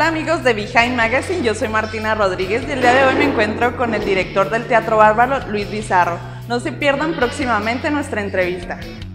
amigos de Behind Magazine, yo soy Martina Rodríguez y el día de hoy me encuentro con el director del Teatro Bárbaro, Luis Bizarro. No se pierdan próximamente nuestra entrevista.